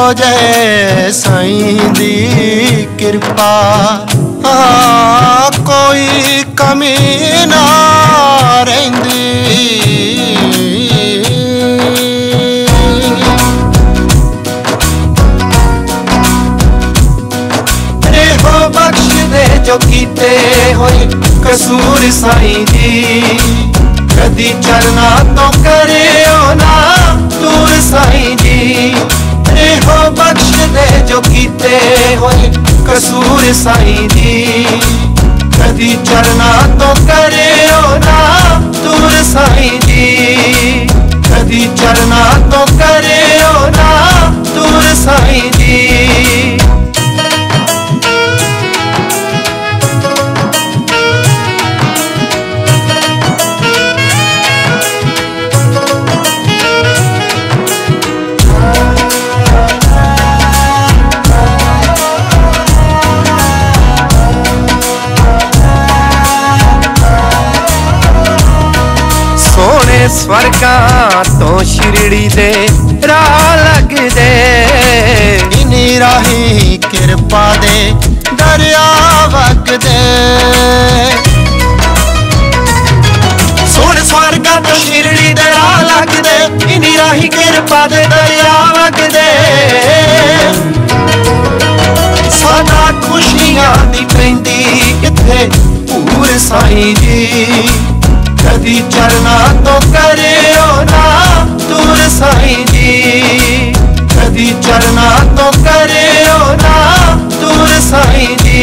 जाए साईं दी कृपा, कोई कमी ना रहिंदी। रेहो बख्श दे जो कीते होए कसूर साईं दी, कदी चरना तो करे ना दूर साईं जी। रेहो बख्श दे जो कीते होए कसूर साईं जी, कदी चरना तो करे ना दूर साईं जी, कदी चरना तो करे ना दूर साईं जी। सोने स्वर्गा तो शिरड़ी दे राह लगदे, इनी राही कृपा दे दरिया वगदे। सोने स्वर्गा तो शिरड़ी दे राह लगदे, इनी राही कृपा दे दरिया वगदे। सादा खुशियां दी पैंदी इत्थे पूर साईं जी, कदी चरना तो करे ना दूर साईं जी, कदी चरना तो करे ना दूर साईं जी।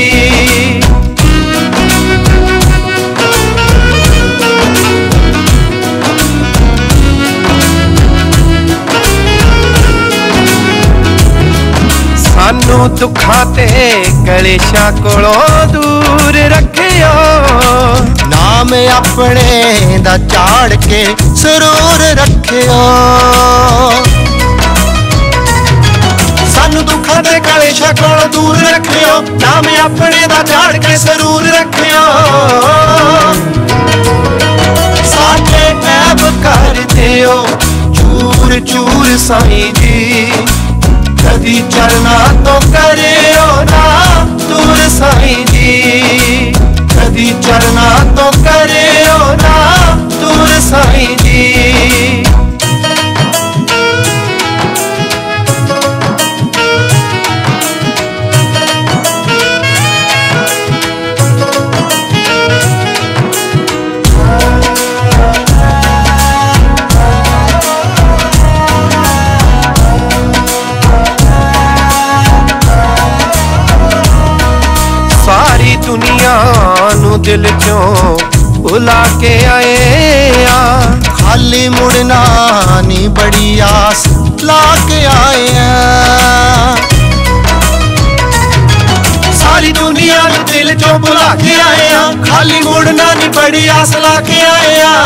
सानू दुखां ते कलेशां कोलों दूर रखियो, नाम अपने दा चाड़ के जरूर रखियो। सानू दुखां ते कलेशां कोलों दूर रखियो, नाम अपने दा चाड़ के जरूर रखियो। साडे ऐब कर दियो चूर चूर साईं जी, कदी चरना तो करे ना दूर साईं जी, कदी चरना तो करे ना दूर साईं जी। सारी दुनिया नू दिल चों भुला के आए आ, खाली मुड़ना नी बड़ी आस ला के आए आ। सारी दुनिया नू दिल चों भुला के आए आ, खाली मुड़ना नी बड़ी आस ला के आए आ।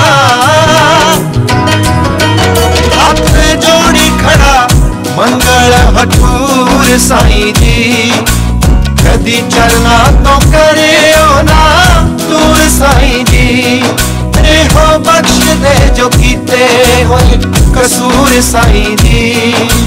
हाथ जोड़ी खड़ा मंगल हठूर साईं जी, कदी चरना तो करे ना दूर साईं जी। रेहो बख्श दे जो कीते होए कसूर साईं जी,